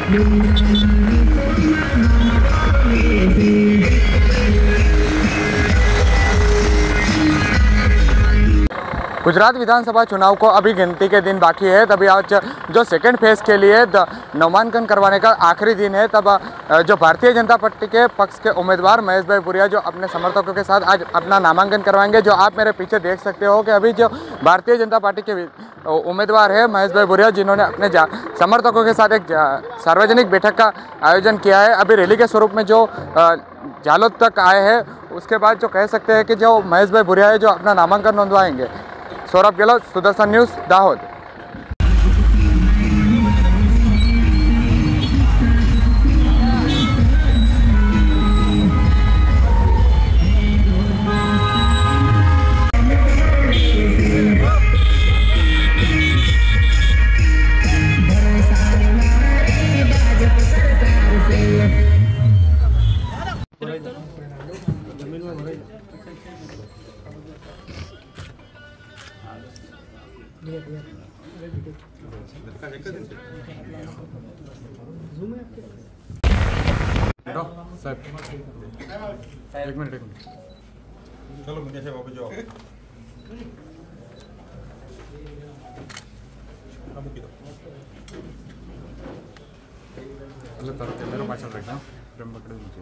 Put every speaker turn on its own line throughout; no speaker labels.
गुजरात विधानसभा चुनाव को अभी गिनती के दिन बाकी है। तभी आज जो सेकंड फेज के लिए नामांकन करवाने का आखिरी दिन है, तब जो भारतीय जनता पार्टी के पक्ष के उम्मीदवार महेश भाई भूरिया जो अपने समर्थकों के साथ आज अपना नामांकन करवाएंगे। जो आप मेरे पीछे देख सकते हो कि अभी जो भारतीय जनता पार्टी के उम्मीदवार है महेश भाई भूरिया, जिन्होंने अपने समर्थकों के साथ एक सार्वजनिक बैठक का आयोजन किया है। अभी रैली के स्वरूप में जो जालोद तक आए हैं, उसके बाद जो कह सकते हैं कि जो महेश भाई भूरिया है जो अपना नामांकन नोंदवाएंगे। सौरभ गहलोत, सुदर्शन न्यूज़, दाहोद।
साहब एक मिनट चलो मुझे से वापस जाओ तारो कैमरा पाछળ रखना फ्रेम पकड़े मुझे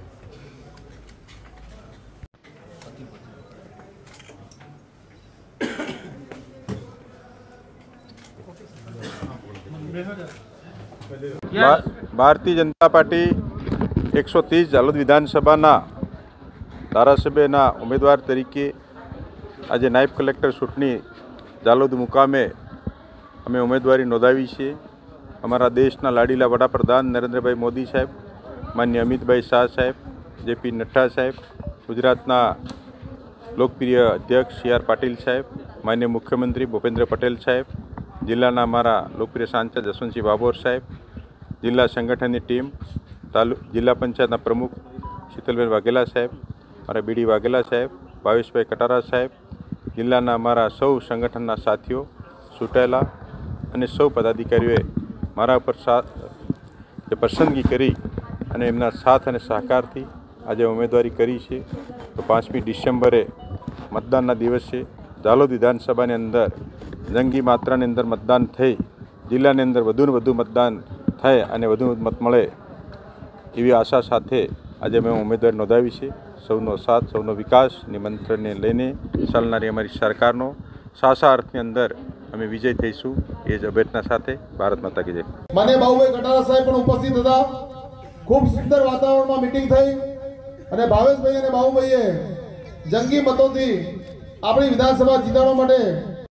भारतीय जनता पार्टी 130 जालोद विधानसभा धारासभ्य उम्मीदवार तरीके आज नायब कलेक्टर चूंटणी जालोद मुकामे अमे उम्मीदवारी नोंधावी छे। अमरा देशना लाडीला वडाप्रधान नरेंद्र भाई मोदी साहेब, मान्य अमित भाई शाह साहेब, जेपी नड्डा साहेब, गुजरातना लोकप्रिय अध्यक्ष CR पाटील साहेब, मान्य मुख्यमंत्री भूपेन्द्र पटेल साहेब, जिल्लाना अमरा लोकप्रिय सांसद जसवंतसिंह बाबर साहेब, जिला संगठन की टीम, जिला पंचायत प्रमुख शीतलबेन वाघेला साहेब, मारा बीडी वाघेला साहेब, भावेश भाई कटारा साहेब, जिल्लाना अमरा सौ संगठनना साथीओ चूंटायेला अने सौ पदाधिकारीओए मारा पर पसंदगी करी अने एमना साथ अने सहकारथी आज उम्मीदवारी करी छे। तो 5मी डिसेम्बरे मतदानना दिवसे जालोद विधानसभा अंदर जंगी मात्रा अंदर मतदान थई जिल्लाने अंदर वधु वधु मतदान थाय अने वधु मत मळे एवी आशा साथे आज मैं उम्मीदवारी नोंधावी छे। सौनो साथ सौनो विकास निमंत्रण ने लईने चालनारी अमारी सरकारनो सासा अर्थनी अंदर अमे विजय थईशुं ए ज अभ्यर्थना साथे। भारत माता की जय।
माने भाऊभाई कटारा साहेब पण उपस्थित हता। खूब सुंदर वातावरण में मीटिंग थई अने भावेशभाई अने बाहुभाईए जंगी मतोथी आपणी विधानसभा जीताडवा माटे